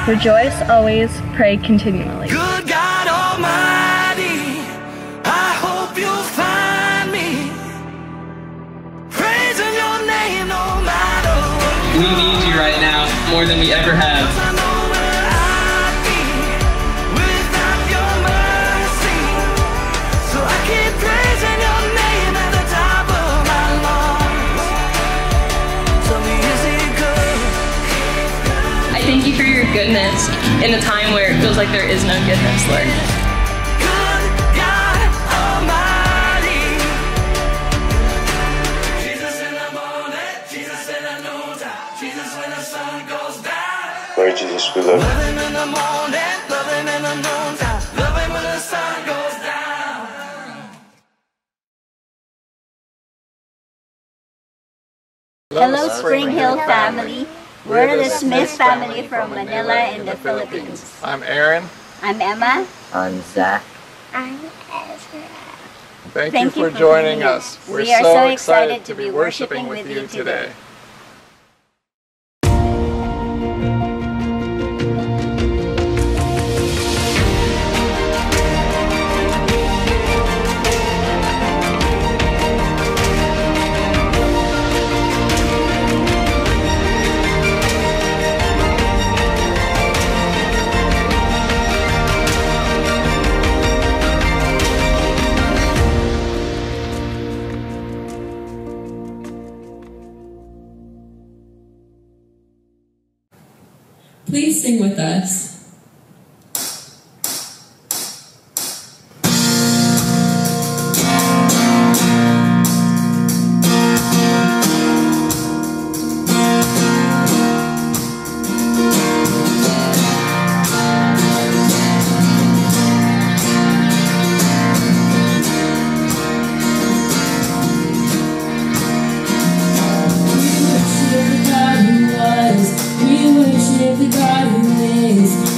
Rejoice always, pray continually. Good God Almighty, I hope you'll find me praising your name no matter what. We need you right now more than we ever have. Thank you for your goodness in a time where it feels like there is no goodness, Lord. Good God Almighty, Jesus in the morning, Jesus in the noontime, Jesus when the sun goes down. Lord Jesus, we love you. Love him in the morning, love him in the noontime, love him when the sun goes down. Hello, Spring Hill family. We're the Smith family from Manila in the Philippines. I'm Aaron. I'm Emma. I'm Zach. I'm Ezra. Thank you for joining us. We are so excited to be worshiping with you today. Please sing with us. We worship the God who is.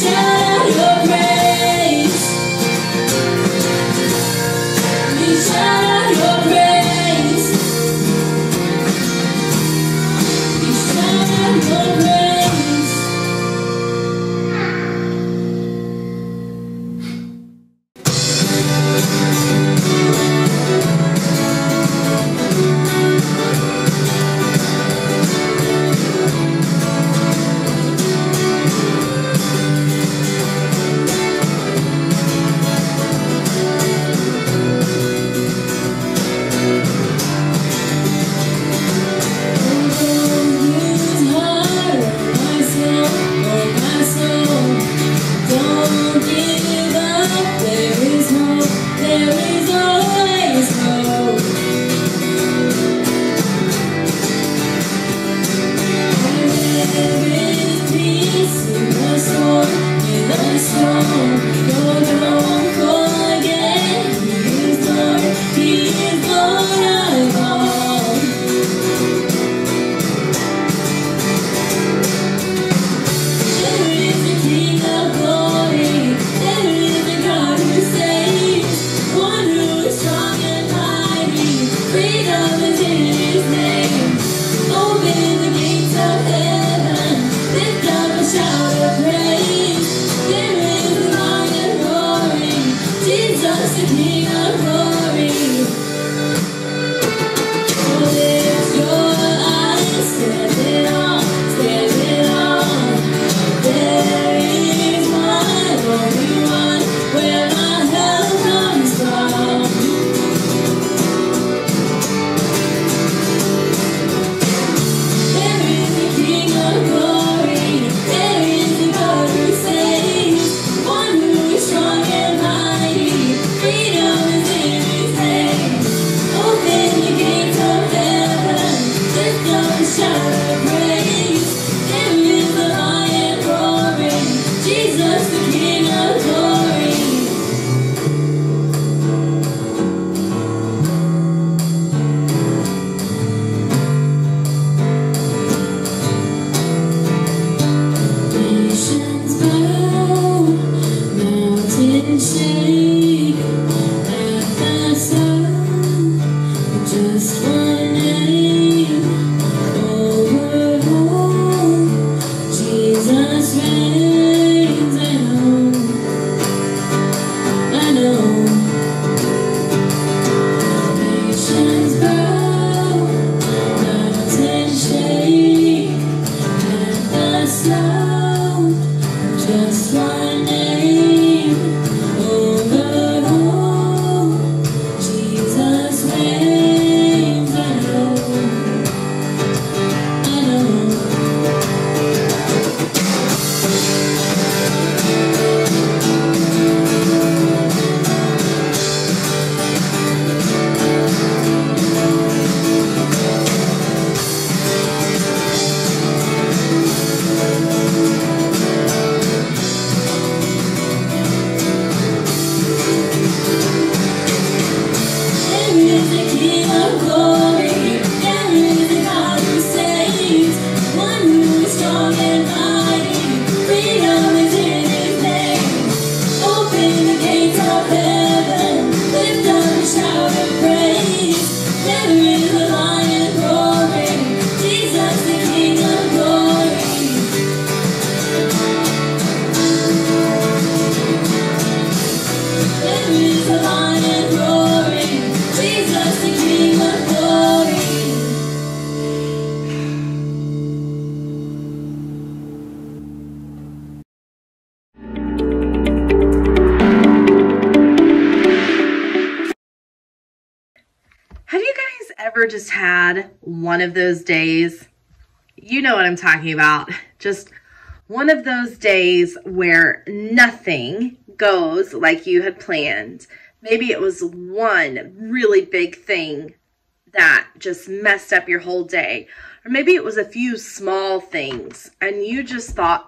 ever just had one of those days? You know what I'm talking about. Just one of those days where nothing goes like you had planned. Maybe it was one really big thing that just messed up your whole day. Or maybe it was a few small things and you just thought,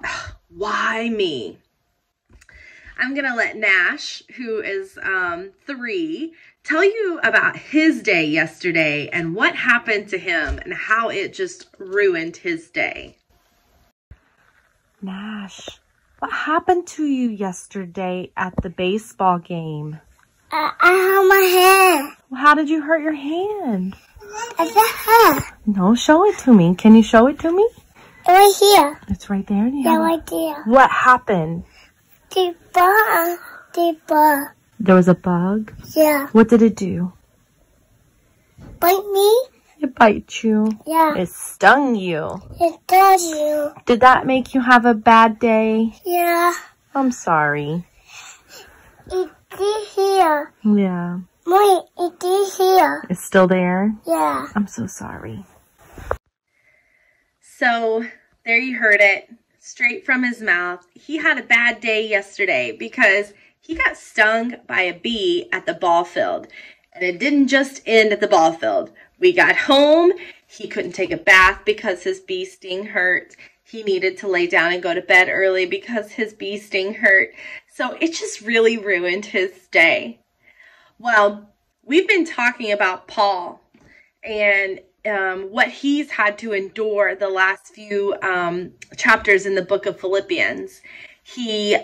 why me? I'm going to let Nash, who is 3, tell you about his day yesterday and what happened to him and how it just ruined his day. Nash, What happened to you yesterday at the baseball game? I hurt my hand. How did you hurt your hand? It's a hand. No, show it to me. Can you show it to me? Right here. It's right there. Yeah, right there. What happened? The bug. The bug. There was a bug? Yeah. What did it do? Bite me? It bite you? Yeah. It stung you? It does you. Did that make you have a bad day? Yeah. I'm sorry. It's here. Yeah. Wait, it's here. It's still there? Yeah. I'm so sorry. So there you heard it, straight from his mouth. He had a bad day yesterday because he got stung by a bee at the ball field. And it didn't just end at the ball field. We got home. He couldn't take a bath because his bee sting hurt. He needed to lay down and go to bed early because his bee sting hurt. So it just really ruined his day. Well, we've been talking about Paul and what he's had to endure the last few chapters in the book of Philippians. He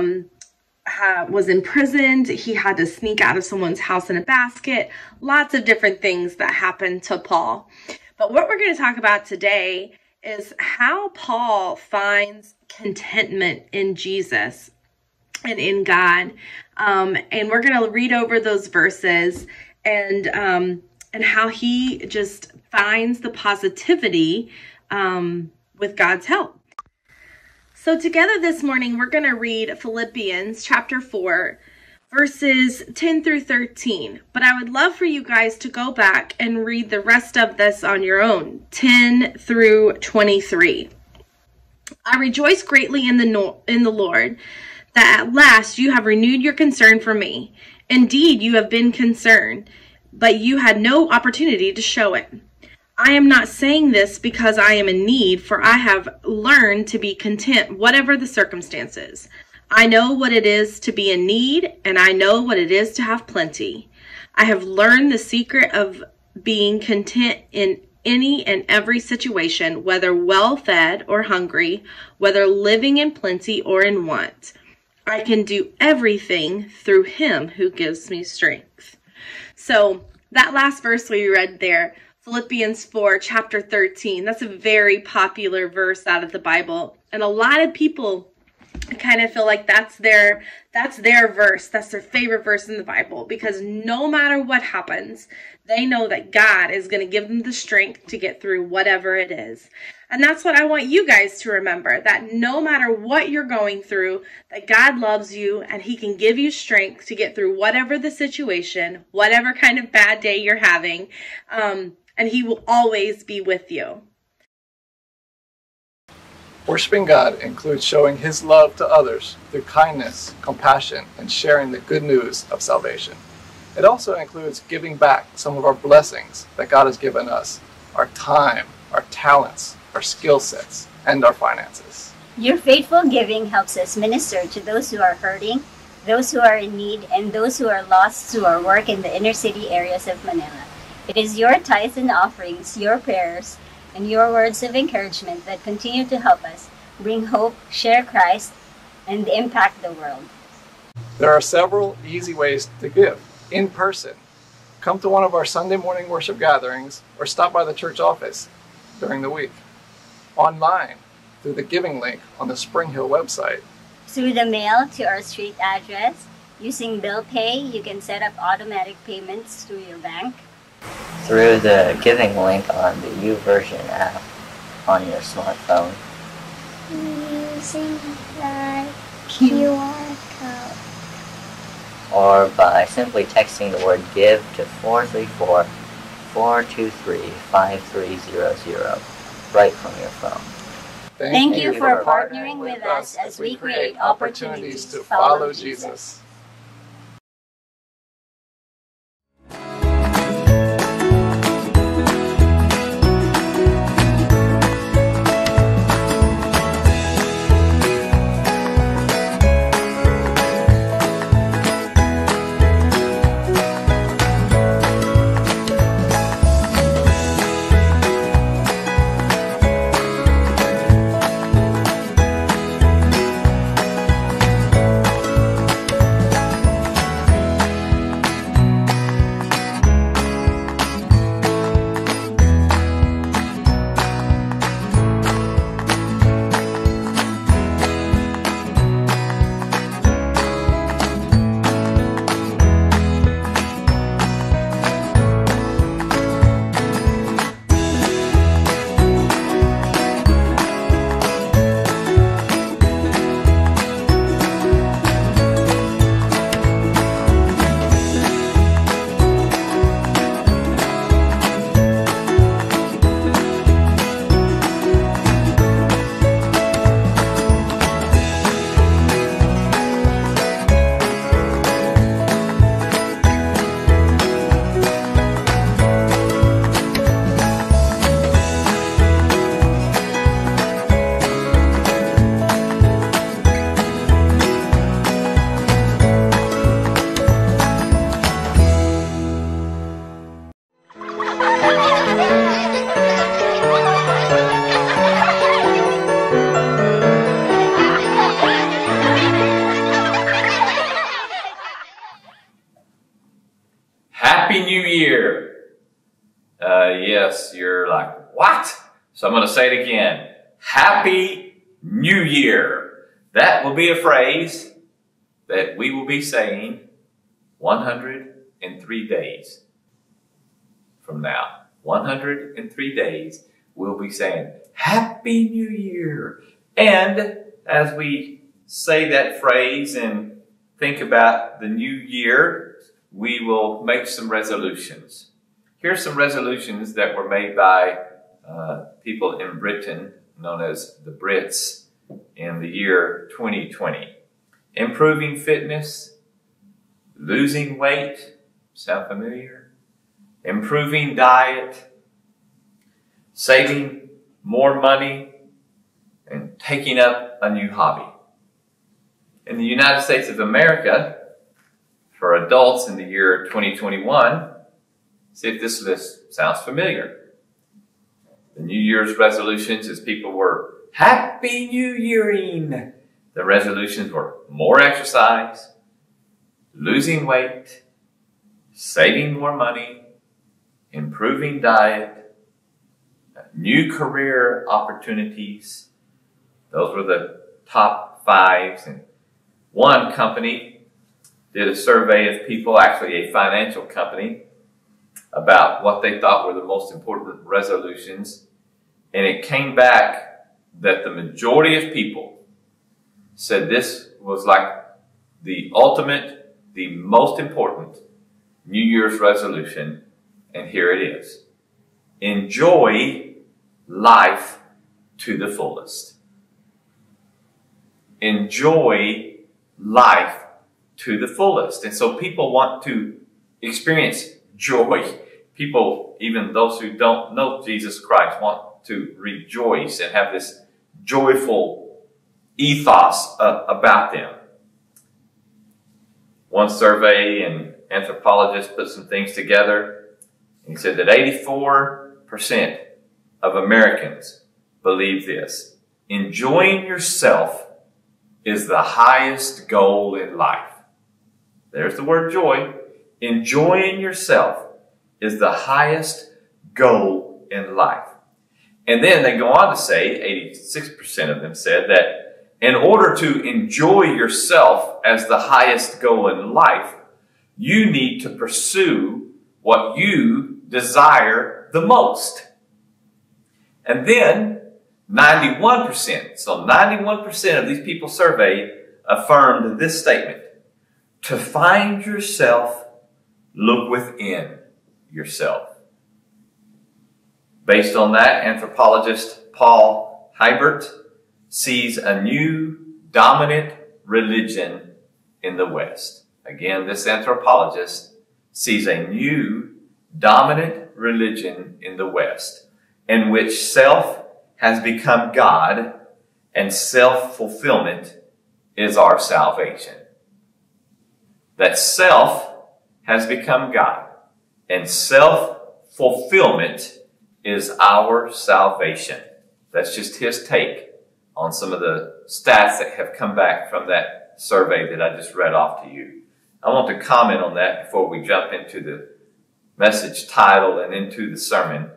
was imprisoned. He had to sneak out of someone's house in a basket. Lots of different things that happened to Paul. But what we're going to talk about today is how Paul finds contentment in Jesus and in God. And we're going to read over those verses and how he just finds the positivity with God's help. So together this morning, we're going to read Philippians chapter 4, verses 10 through 13. But I would love for you guys to go back and read the rest of this on your own, 10 through 23. I rejoice greatly in the Lord that at last you have renewed your concern for me. Indeed, you have been concerned, but you had no opportunity to show it. I am not saying this because I am in need, for I have learned to be content whatever the circumstances. I know what it is to be in need, and I know what it is to have plenty. I have learned the secret of being content in any and every situation, whether well-fed or hungry, whether living in plenty or in want. I can do everything through him who gives me strength. So that last verse we read there, Philippians 4, chapter 13, that's a very popular verse out of the Bible. And a lot of people kind of feel like that's their verse. That's their favorite verse in the Bible, because no matter what happens, they know that God is going to give them the strength to get through whatever it is. And that's what I want you guys to remember, that no matter what you're going through, that God loves you and he can give you strength to get through whatever the situation, whatever kind of bad day you're having, and he will always be with you. Worshiping God includes showing his love to others through kindness, compassion, and sharing the good news of salvation. It also includes giving back some of our blessings that God has given us, our time, our talents, our skill sets, and our finances. Your faithful giving helps us minister to those who are hurting, those who are in need, and those who are lost through our work in the inner city areas of Manila. It is your tithes and offerings, your prayers, and your words of encouragement that continue to help us bring hope, share Christ, and impact the world. There are several easy ways to give. In person, come to one of our Sunday morning worship gatherings or stop by the church office during the week. Online, through the giving link on the Spring Hill website. Through the mail to our street address. Using bill pay, you can set up automatic payments through your bank. Through the giving link on the YouVersion app on your smartphone. Using the QR code. Or by simply texting the word GIVE to 434-423-5300 right from your phone. Thank you for partnering with us as we create opportunities to follow Jesus. New Year. Yes, you're like, what? So I'm going to say it again. Happy New Year. That will be a phrase that we will be saying 103 days from now. 103 days we'll be saying Happy New Year. And as we say that phrase and think about the new year, we will make some resolutions. Here's some resolutions that were made by people in Britain, known as the Brits, in the year 2020. Improving fitness, losing weight, sound familiar? Improving diet, saving more money, and taking up a new hobby. In the United States of America, for adults in the year 2021, see if this list sounds familiar. The New Year's resolutions, as people were Happy New Yearing, the resolutions were more exercise, losing weight, saving more money, improving diet, new career opportunities. Those were the top fives. And one company did a survey of people, actually a financial company, about what they thought were the most important resolutions. And it came back that the majority of people said this was like the ultimate, the most important New Year's resolution. And here it is. Enjoy life to the fullest. Enjoy life to the fullest. And so people want to experience joy. People, even those who don't know Jesus Christ, want to rejoice and have this joyful ethos about them. One survey, an anthropologist put some things together. He said that 84% of Americans believe this. Enjoying yourself is the highest goal in life. There's the word joy. Enjoying yourself is the highest goal in life. And then they go on to say, 86% of them said that in order to enjoy yourself as the highest goal in life, you need to pursue what you desire the most. And then 91%, so 91% of these people surveyed affirmed this statement: to find yourself, look within yourself. Based on that, anthropologist Paul Hibert sees a new dominant religion in the West. Again, this anthropologist sees a new dominant religion in the West, in which self has become God and self-fulfillment is our salvation. That self has become God and self-fulfillment is our salvation. That's just his take on some of the stats that have come back from that survey that I just read off to you. I want to comment on that before we jump into the message title and into the sermon.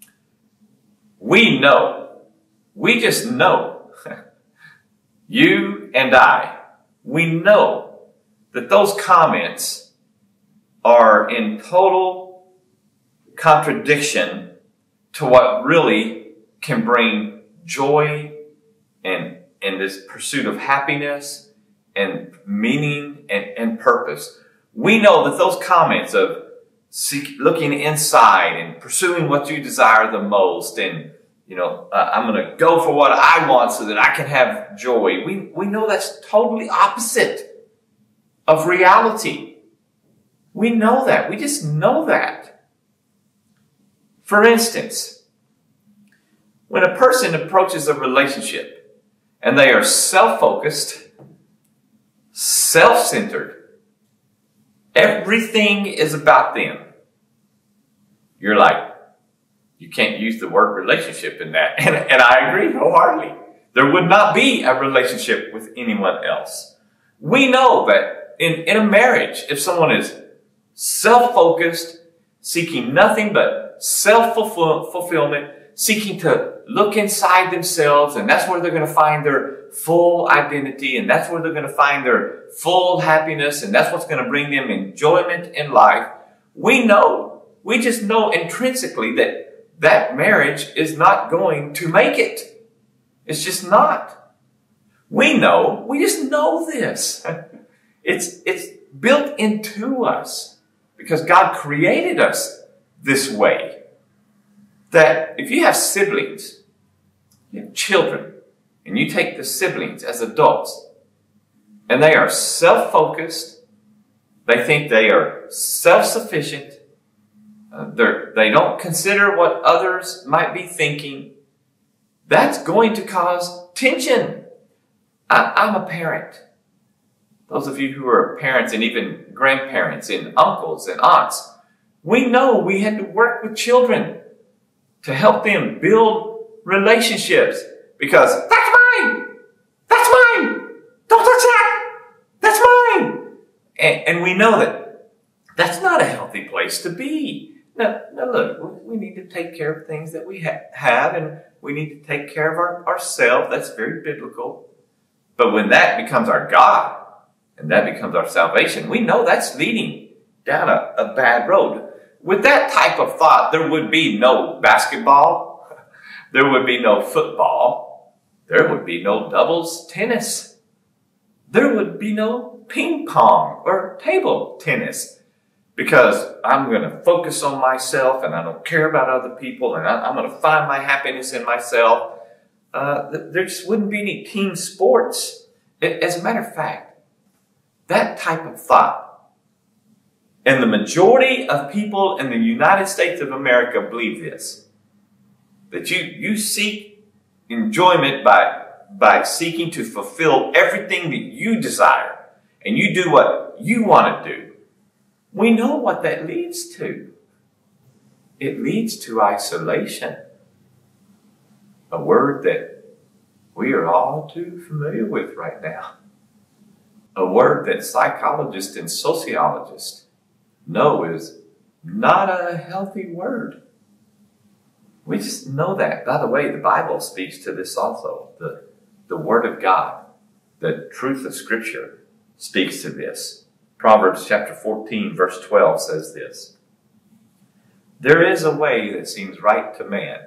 We know, we just know, you and I, we know that those comments are in total contradiction to what really can bring joy and this pursuit of happiness and meaning and purpose. We know that those comments of looking inside and pursuing what you desire the most and, I'm going to go for what I want so that I can have joy. We know that's totally opposite of reality. We know that. We just know that. For instance, when a person approaches a relationship and they are self-focused, self-centered, everything is about them, you're like, you can't use the word relationship in that. And I agree wholeheartedly. There would not be a relationship with anyone else. We know that in a marriage, if someone is self-focused seeking nothing but self-fulfillment, seeking to look inside themselves, and that's where they're going to find their full identity, and that's where they're going to find their full happiness, and that's what's going to bring them enjoyment in life. We just know intrinsically that marriage is not going to make it. It's just not. We just know this. It's built into us because God created us this way. That if you have siblings, you have children, and you take the siblings as adults, and they are self-focused, they think they are self-sufficient, they don't consider what others might be thinking, that's going to cause tension. I'm a parent. Those of you who are parents and even grandparents and uncles and aunts, we know we had to work with children to help them build relationships because that's mine! That's mine! Don't touch that! That's mine! And we know that that's not a healthy place to be. Now look, we need to take care of things that we have, and we need to take care of ourselves. That's very biblical. But when that becomes our God, and that becomes our salvation, we know that's leading down a bad road. With that type of thought, there would be no basketball, there would be no football, there would be no doubles tennis, there would be no ping pong or table tennis, because I'm going to focus on myself and I don't care about other people, and I'm going to find my happiness in myself. There just wouldn't be any team sports. As a matter of fact, that type of thought, and the majority of people in the United States of America believe this, that you seek enjoyment by seeking to fulfill everything that you desire, and you do what you want to do. We know what that leads to. It leads to isolation. A word that we are all too familiar with right now. A word that psychologists and sociologists know is not a healthy word. We just know that. By the way, the Bible speaks to this also. The Word of God, the truth of Scripture speaks to this. Proverbs chapter 14, verse 12 says this: "There is a way that seems right to man,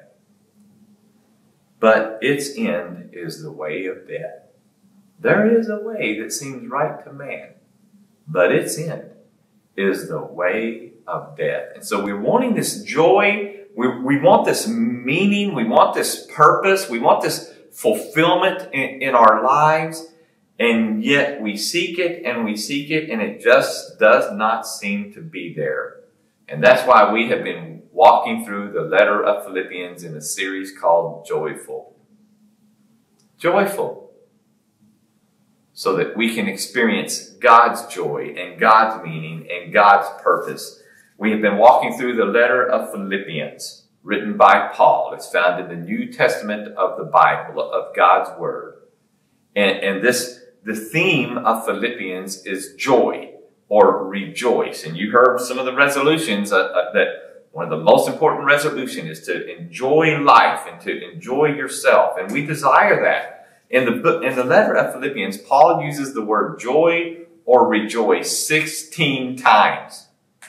but its end is the way of death." There is a way that seems right to man, but its end is the way of death. And so we're wanting this joy, we want this meaning, we want this purpose, we want this fulfillment in our lives, and yet we seek it and we seek it, and it just does not seem to be there. And that's why we have been walking through the letter of Philippians in a series called Joyful. Joyful. So that we can experience God's joy and God's meaning and God's purpose. We have been walking through the letter of Philippians, written by Paul. It's found in the New Testament of the Bible, of God's Word. And the theme of Philippians is joy or rejoice. And you heard some of the resolutions that one of the most important resolutions is to enjoy life and to enjoy yourself. And we desire that. In the letter of Philippians, Paul uses the word joy or rejoice 16 times.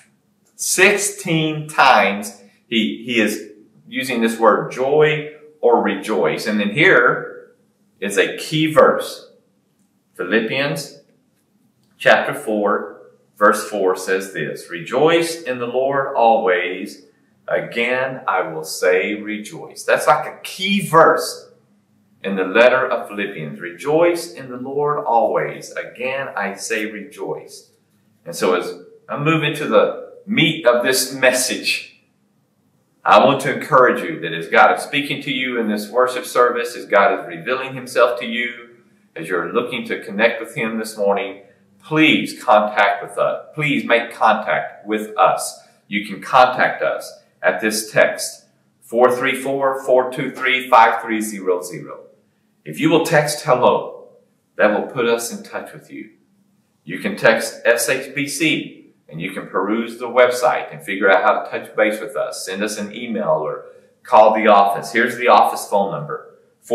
16 times he is using this word joy or rejoice. And then here is a key verse. Philippians chapter 4, verse 4 says this: "Rejoice in the Lord always. Again, I will say rejoice." That's like a key verse in the letter of Philippians. Rejoice in the Lord always. Again, I say rejoice. And so as I move into the meat of this message, I want to encourage you that as God is speaking to you in this worship service, as God is revealing himself to you, as you're looking to connect with him this morning, please contact with us. Please make contact with us. You can contact us at this text, 434-423-5300. If you will text hello, that will put us in touch with you. You can text SHBC, And you can peruse the website and figure out how to touch base with us. Send us an email or call the office. Here's the office phone number,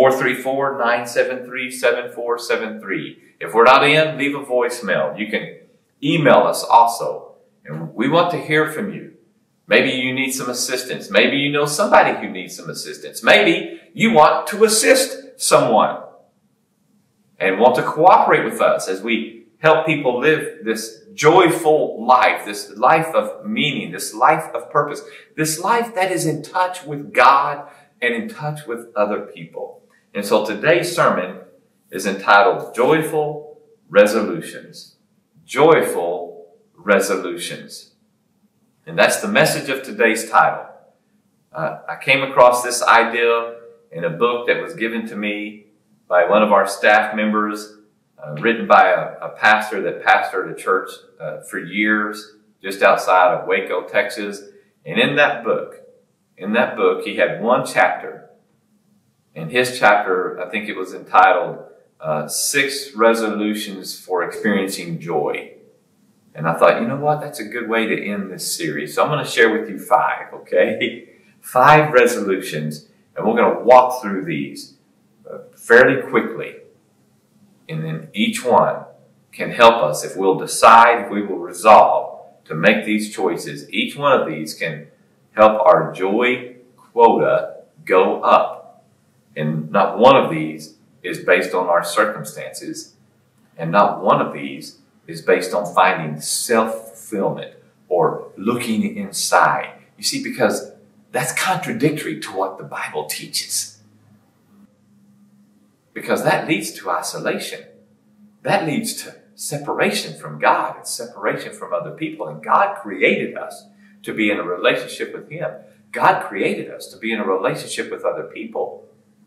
434-973-7473. If we're not in, leave a voicemail. You can email us also. And we want to hear from you. Maybe you need some assistance. Maybe you know somebody who needs some assistance. Maybe you want to assist someone and want to cooperate with us as we help people live this joyful life, this life of meaning, this life of purpose, this life that is in touch with God and in touch with other people. And so today's sermon is entitled Joyful Resolutions. Joyful Resolutions. And that's the message of today's title. I came across this idea in a book that was given to me by one of our staff members, written by a pastor that pastored a church for years just outside of Waco, Texas. And in that book, he had one chapter. And his chapter, I think it was entitled 6 Resolutions for Experiencing Joy. And I thought, you know what? That's a good way to end this series. So I'm going to share with you 5, okay? 5 resolutions. And we're going to walk through these fairly quickly. And then each one can help us if we'll decide, if we will resolve to make these choices. Each one of these can help our joy quota go up. And not one of these is based on our circumstances. And not one of these is based on finding self-fulfillment or looking inside. You see, because that's contradictory to what the Bible teaches. Because that leads to isolation. That leads to separation from God and separation from other people. And God created us to be in a relationship with Him. God created us to be in a relationship with other people.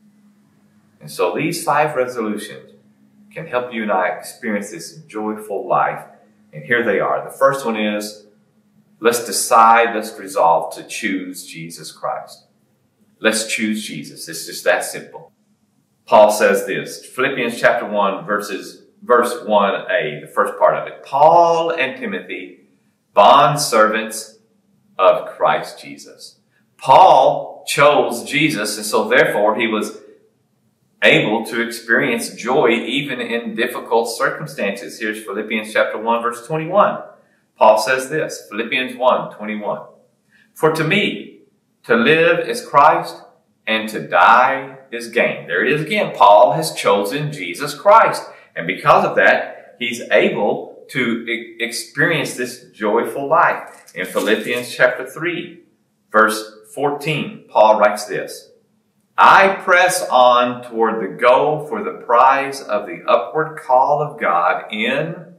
And so these 5 resolutions can help you and I experience this joyful life. And here they are. The first one is, let's resolve to choose Jesus Christ. Let's choose Jesus. It's just that simple. Paul says this, Philippians chapter 1, verse 1a, the first part of it. Paul and Timothy, bondservants of Christ Jesus. Paul chose Jesus, and so therefore he was able to experience joy even in difficult circumstances. Here's Philippians chapter 1, verse 21. Paul says this, Philippians 1, 21. For to me, to live is Christ, and to die is gain. There it is again. Paul has chosen Jesus Christ. And because of that, he's able to experience this joyful life. In Philippians chapter 3, verse 14, Paul writes this, I press on toward the goal for the prize of the upward call of God in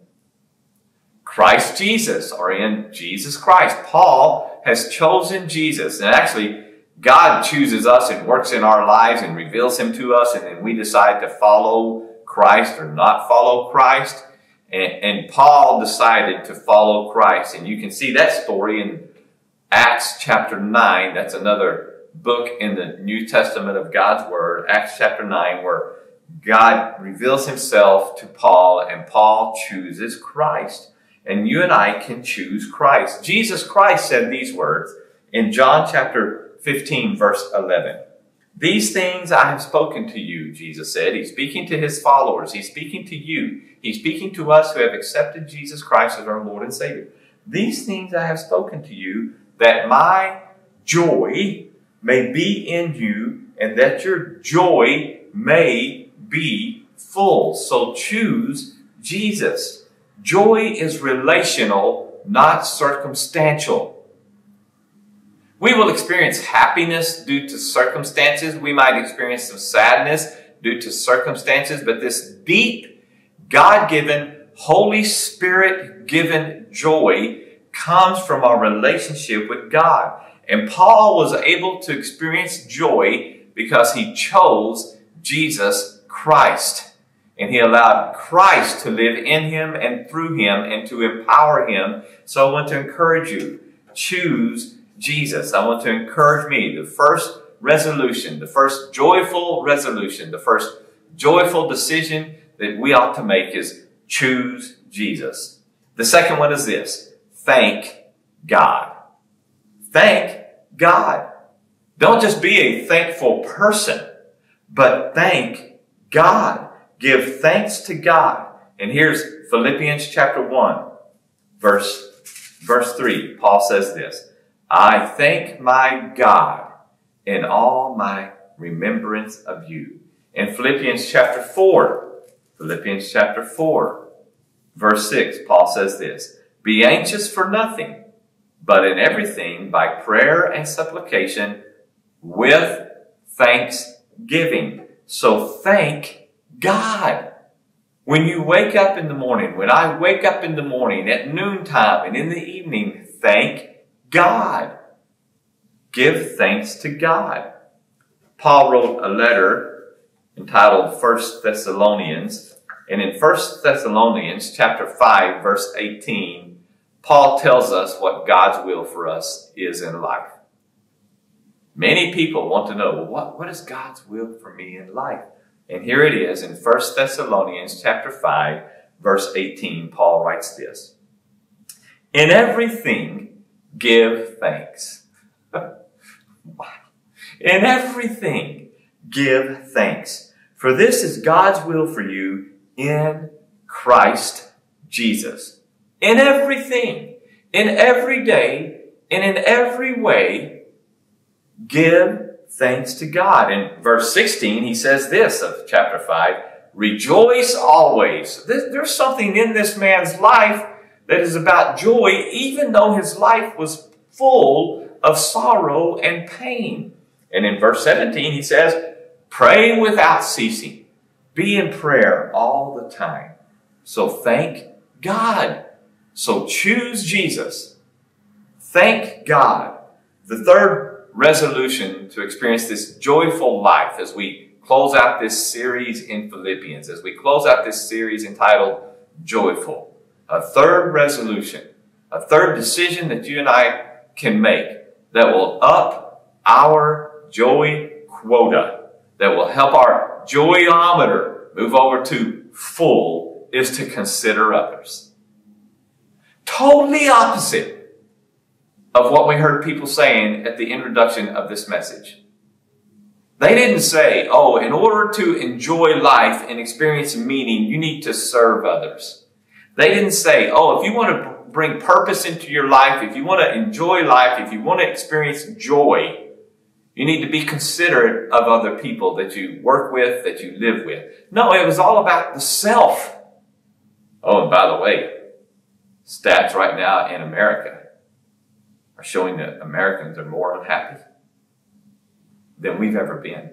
Christ Jesus, or in Jesus Christ. Paul has chosen Jesus. And actually, God chooses us and works in our lives and reveals Him to us, and then we decide to follow Christ or not follow Christ. And Paul decided to follow Christ. And you can see that story in Acts chapter 9. That's another book in the New Testament of God's Word, Acts chapter 9, where God reveals Himself to Paul, and Paul chooses Christ. And you and I can choose Christ. Jesus Christ said these words in John chapter 15, verse 11. These things I have spoken to you, Jesus said. He's speaking to His followers. He's speaking to you. He's speaking to us who have accepted Jesus Christ as our Lord and Savior. These things I have spoken to you, that my joy may be in you, and that your joy may be full. So choose Jesus. Joy is relational, not circumstantial. We will experience happiness due to circumstances. We might experience some sadness due to circumstances, but this deep, God-given, Holy Spirit-given joy comes from our relationship with God. And Paul was able to experience joy because he chose Jesus Christ. And he allowed Christ to live in him and through him and to empower him. So I want to encourage you, choose Jesus. I want to encourage me, the first resolution, the first joyful resolution, the first joyful decision that we ought to make is choose Jesus. The second one is this, thank God. Thank God. Don't just be a thankful person, but thank God. Give thanks to God. And here's Philippians chapter 1, verse 3. Paul says this, I thank my God in all my remembrance of you. In Philippians chapter 4, verse 6, Paul says this, be anxious for nothing, but in everything by prayer and supplication with thanksgiving. So thank God. When you wake up in the morning, when I wake up in the morning, at noontime and in the evening, thank God. Give thanks to God. Paul wrote a letter entitled 1 Thessalonians. And in 1 Thessalonians chapter 5, verse 18, Paul tells us what God's will for us is in life. Many people want to know, well, what is God's will for me in life? And here it is in 1 Thessalonians chapter 5, verse 18, Paul writes this. In everything, give thanks. In everything, give thanks. For this is God's will for you in Christ Jesus. In everything, in every day, and in every way, give thanks to God. In verse 16, he says this of chapter 5, rejoice always. There's something in this man's life that is about joy, even though his life was full of sorrow and pain. And in verse 17, he says, pray without ceasing. Be in prayer all the time. So thank God. So choose Jesus. Thank God. The third resolution to experience this joyful life as we close out this series in Philippians, as we close out this series entitled Joyful. A third resolution, a third decision that you and I can make that will up our joy quota, that will help our joyometer move over to full, is to consider others. Totally opposite of what we heard people saying at the introduction of this message. They didn't say, oh, in order to enjoy life and experience meaning, you need to serve others. They didn't say, oh, if you want to bring purpose into your life, if you want to enjoy life, if you want to experience joy, you need to be considerate of other people that you work with, that you live with. No, it was all about the self. Oh, and by the way, stats right now in America are showing that Americans are more unhappy than we've ever been.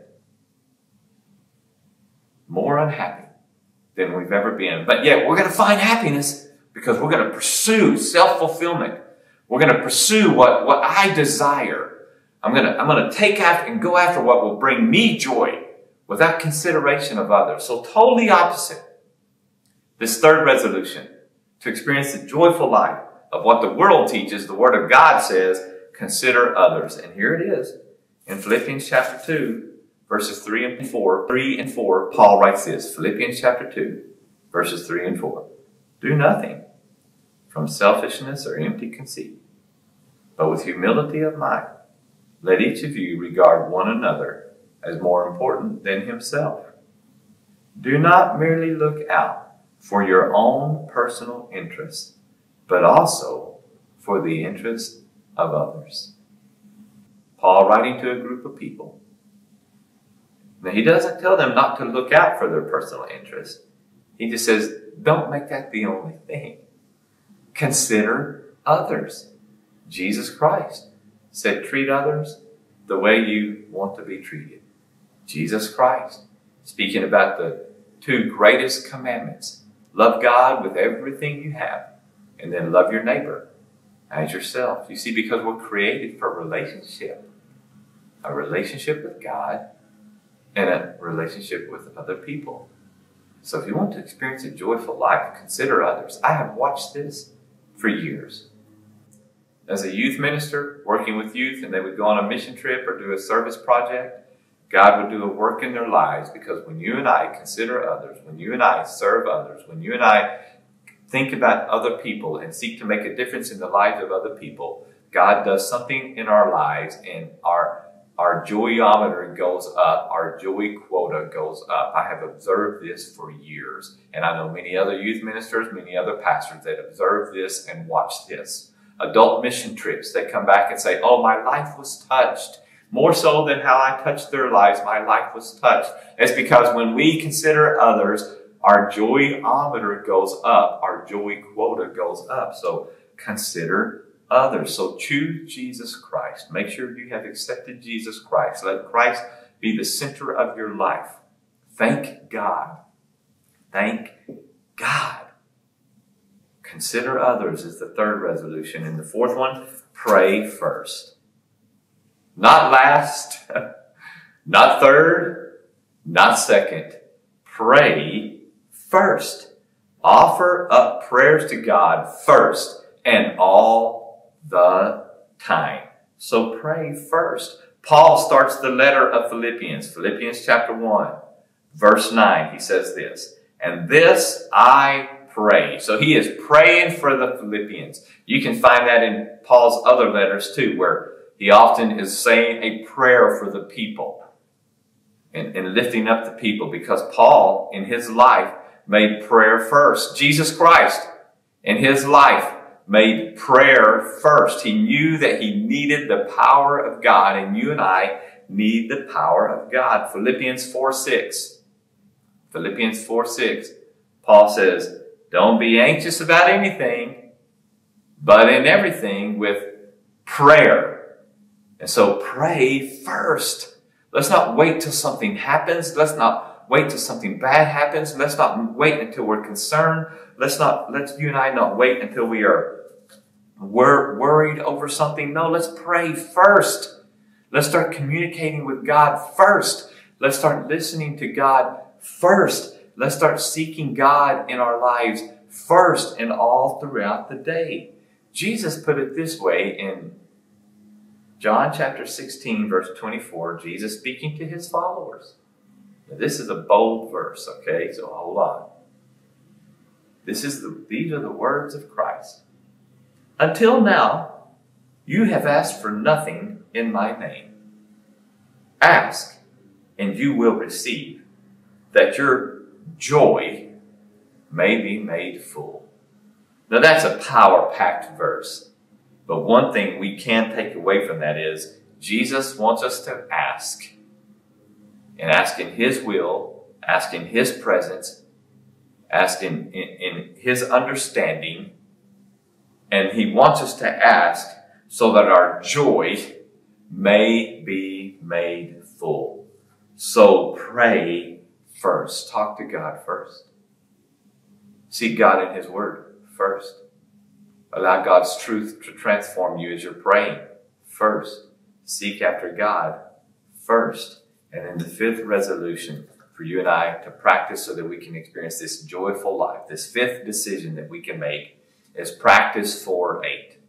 More unhappy than we've ever been. But yet we're going to find happiness because we're going to pursue self-fulfillment. We're going to pursue what I desire. I'm going to take after and go after what will bring me joy without consideration of others. So totally opposite. This third resolution, to experience the joyful life of what the world teaches, the Word of God says, consider others. And here it is. In Philippians chapter 2, verses 3 and 4, Paul writes this. Philippians chapter 2, verses 3 and 4. Do nothing from selfishness or empty conceit, but with humility of mind, let each of you regard one another as more important than himself. Do not merely look out for your own personal interests, but also for the interest of others. Paul writing to a group of people. Now, he doesn't tell them not to look out for their personal interests. He just says, don't make that the only thing. Consider others. Jesus Christ said, treat others the way you want to be treated. Jesus Christ, speaking about the two greatest commandments. Love God with everything you have, and then love your neighbor as yourself. You see, because we're created for relationship. A relationship with God and a relationship with other people. So if you want to experience a joyful life, consider others. I have watched this for years. As a youth minister, working with youth, and they would go on a mission trip or do a service project, God would do a work in their lives, because when you and I consider others, when you and I serve others, when you and I think about other people and seek to make a difference in the lives of other people, God does something in our lives and our joyometer goes up, our joy quota goes up. I have observed this for years, and I know many other youth ministers, many other pastors that observe this and watch this. Adult mission trips, they come back and say, oh, my life was touched. More so than how I touched their lives, my life was touched. It's because when we consider others, our joyometer goes up, our joy quota goes up. So consider others. So choose Jesus Christ. Make sure you have accepted Jesus Christ. Let Christ be the center of your life. Thank God. Thank God. Consider others is the third resolution. And the fourth one, pray first. Not last, not third, not second. Pray first. Offer up prayers to God first and all the time. So pray first. Paul starts the letter of Philippians, Philippians chapter 1, verse 9. He says this, and this I pray. So he is praying for the Philippians. You can find that in Paul's other letters too, where he often is saying a prayer for the people and lifting up the people, because Paul in his life made prayer first. Jesus Christ in his life made prayer first. He knew that he needed the power of God, and you and I need the power of God. Philippians 4:6. Philippians 4:6. Paul says, don't be anxious about anything, but in everything with prayer. And so pray first. Let's not wait till something happens. Let's not wait till something bad happens. Let's not wait until we're concerned. Let's you and I not wait until we're worried over something. No, let's pray first. Let's start communicating with God first. Let's start listening to God first. Let's start seeking God in our lives first and all throughout the day. Jesus put it this way in John chapter 16, verse 24, Jesus speaking to his followers. Now, this is a bold verse, okay? So hold on. These are the words of Christ. Until now, you have asked for nothing in my name. Ask, and you will receive, that your joy may be made full. Now that's a power-packed verse. But one thing we can take away from that is Jesus wants us to ask. And ask in his will, ask in his presence, ask in his understanding. And he wants us to ask so that our joy may be made full. So pray first. Talk to God first. Seek God in his word first. Allow God's truth to transform you as you're praying first. Seek after God first. And then the fifth resolution for you and I to practice so that we can experience this joyful life, this fifth decision that we can make, is practice 4:8.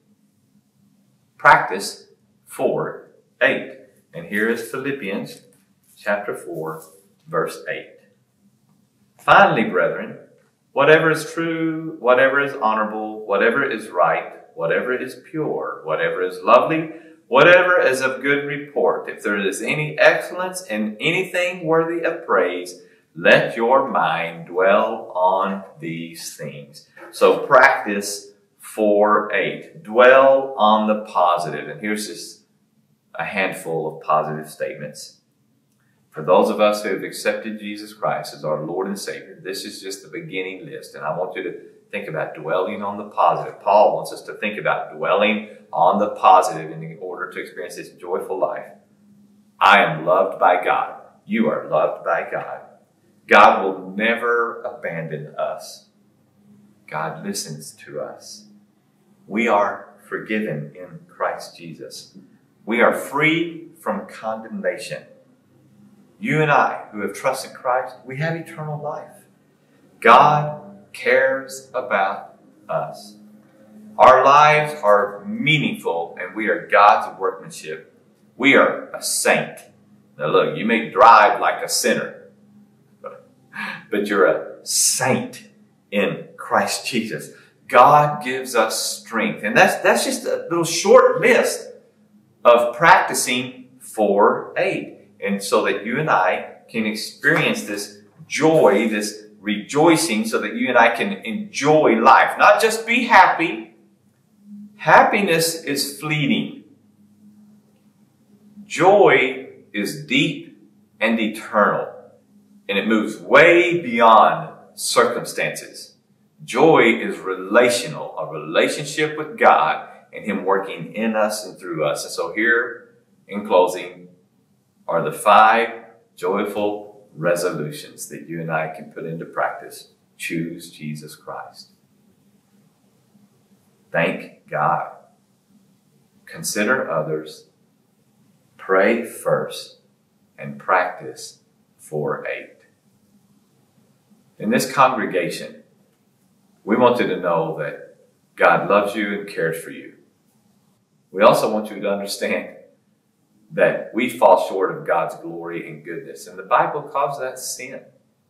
Practice 4:8. And here is Philippians chapter 4, verse 8. Finally, brethren, whatever is true, whatever is honorable, whatever is right, whatever is pure, whatever is lovely, whatever is of good report, if there is any excellence and anything worthy of praise, let your mind dwell on these things. So practice 4:8. Dwell on the positive. And here's just a handful of positive statements. For those of us who have accepted Jesus Christ as our Lord and Savior, this is just the beginning list. And I want you to think about dwelling on the positive. Paul wants us to think about dwelling on the positive in order to experience this joyful life. I am loved by God. You are loved by God. God will never abandon us. God listens to us. We are forgiven in Christ Jesus. We are free from condemnation. You and I, who have trusted Christ, we have eternal life. God cares about us. Our lives are meaningful, and we are God's workmanship. We are a saint. Now look, you may drive like a sinner, but you're a saint. in Christ Jesus. God gives us strength. And that's just a little short list of practicing 4-8. And so that you and I can experience this joy, this rejoicing, so that you and I can enjoy life. Not just be happy. Happiness is fleeting. Joy is deep and eternal. And it moves way beyond circumstances. Joy is relational, a relationship with God and Him working in us and through us. And so here, in closing, are the 5 joyful resolutions that you and I can put into practice. Choose Jesus Christ. Thank God. Consider others. Pray first. And practice 4-8. In this congregation, we want you to know that God loves you and cares for you. We also want you to understand that we fall short of God's glory and goodness. And the Bible calls that sin.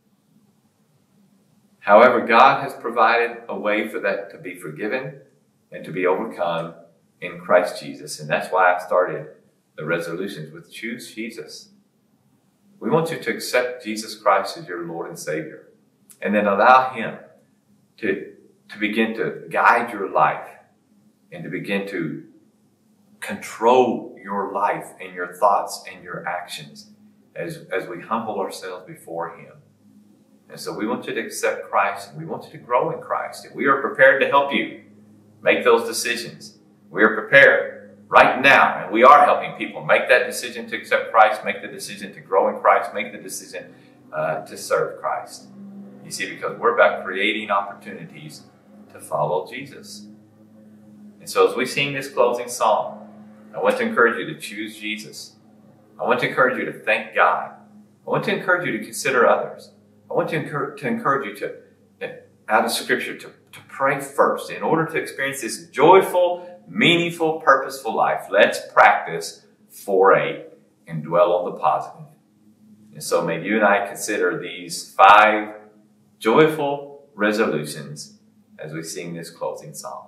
However, God has provided a way for that to be forgiven and to be overcome in Christ Jesus. And that's why I started the resolutions with choose Jesus. We want you to accept Jesus Christ as your Lord and Savior. And then allow Him to begin to guide your life and to begin to control your life and your thoughts and your actions as we humble ourselves before Him. And so we want you to accept Christ, and we want you to grow in Christ. And we are prepared to help you make those decisions. We are prepared right now, and we are helping people make that decision to accept Christ, make the decision to grow in Christ, make the decision to serve Christ. You see, because we're about creating opportunities to follow Jesus. And so as we sing this closing song, I want to encourage you to choose Jesus. I want to encourage you to thank God. I want to encourage you to consider others. I want to encourage you to, out of Scripture, to pray first. In order to experience this joyful, meaningful, purposeful life, let's practice 4-8 and dwell on the positive. And so may you and I consider these 5 joyful resolutions as we sing this closing song.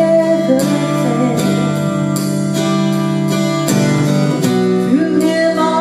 Through Him all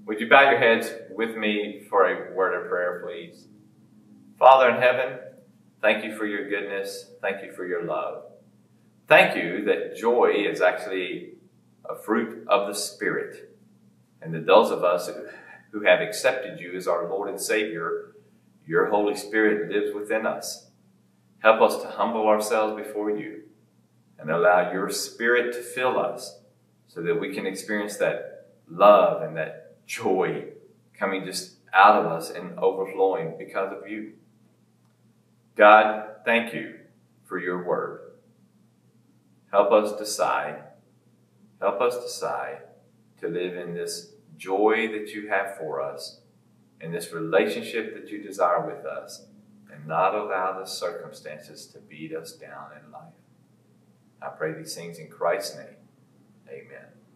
Would you bow your heads with me for a word of prayer, please? Father in heaven, thank you for your goodness. Thank you for your love. Thank you that joy is actually a fruit of the Spirit. And that those of us who have accepted you as our Lord and Savior, your Holy Spirit lives within us. Help us to humble ourselves before you and allow your Spirit to fill us so that we can experience that love and that joy coming just out of us and overflowing because of you. God, thank you for your word. Help us decide to live in this joy that you have for us, in this relationship that you desire with us, and not allow the circumstances to beat us down in life. I pray these things in Christ's name. Amen.